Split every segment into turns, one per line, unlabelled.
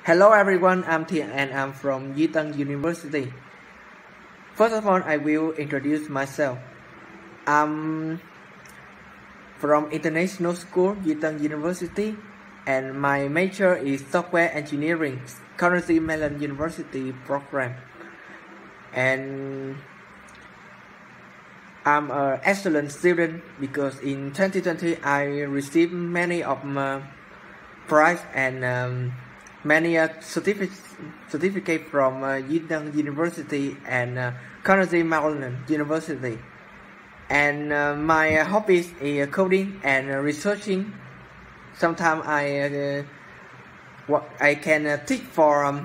Hello everyone, I'm Thiện and I'm from Duy Tân University. First of all, I will introduce myself. I'm from International School, Duy Tân University, and my major is Software Engineering, Carnegie Mellon University program. And I'm an excellent student because in 2020 I received many of my prize and many certificate from Duy Tân University and Carnegie Mellon University. And my hobbies is coding and researching. Sometimes I can teach for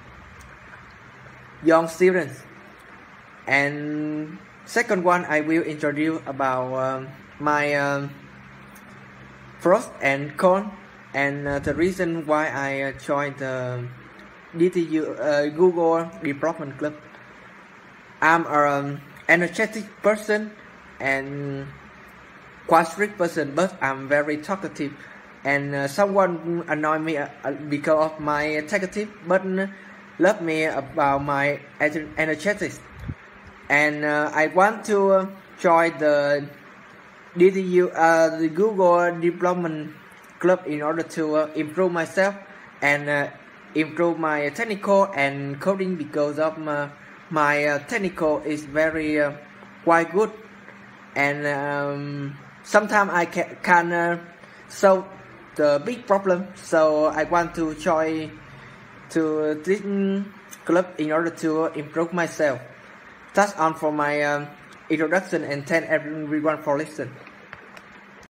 young students. And second one, I will introduce about my pros and cons and the reason why I joined the DTU Google Development Club. I'm an energetic person and quite strict person, but I'm very talkative. And someone annoy me because of my talkative, but love me about my energetics. And I want to join the DTU, the Google Development Club, in order to improve myself and improve my technical and coding, because of my technical is very quite good, and sometimes I can solve the big problem. So I want to join to this club in order to improve myself. That's all for my introduction, and thank everyone for listening.